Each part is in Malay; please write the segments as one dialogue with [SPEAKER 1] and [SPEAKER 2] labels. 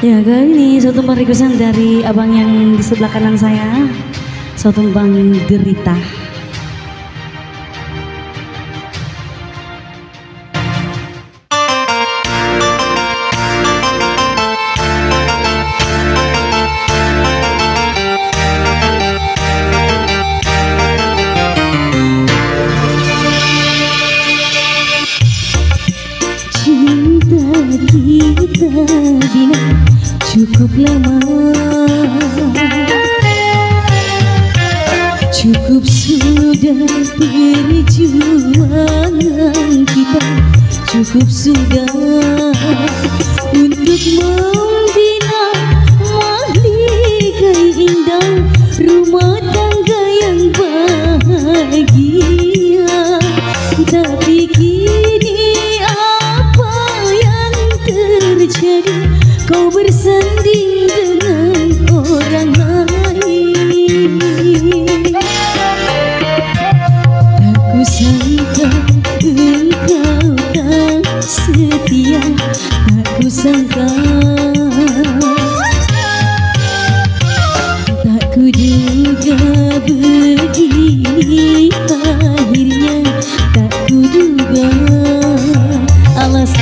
[SPEAKER 1] Ya, kali ini satu tumbang requestan dari abang yang di sebelah kanan saya, satu tumbang Derita.
[SPEAKER 2] Kita bina cukup lama, cukup sudah perjuangan kita, cukup sudah untuk membina mahligai indah rumah tangga yang bahagia. Tapi kini apa yang terjadi? Kau bersanding dengan orang lain. Tak kusangka engkau tak setia, tak kusangka, tak kuduga begini akhirnya, tak kuduga. Alas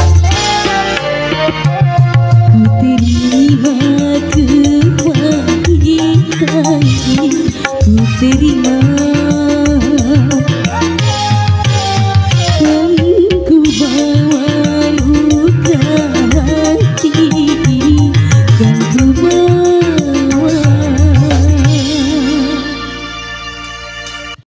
[SPEAKER 2] terima kebahagiaan terima.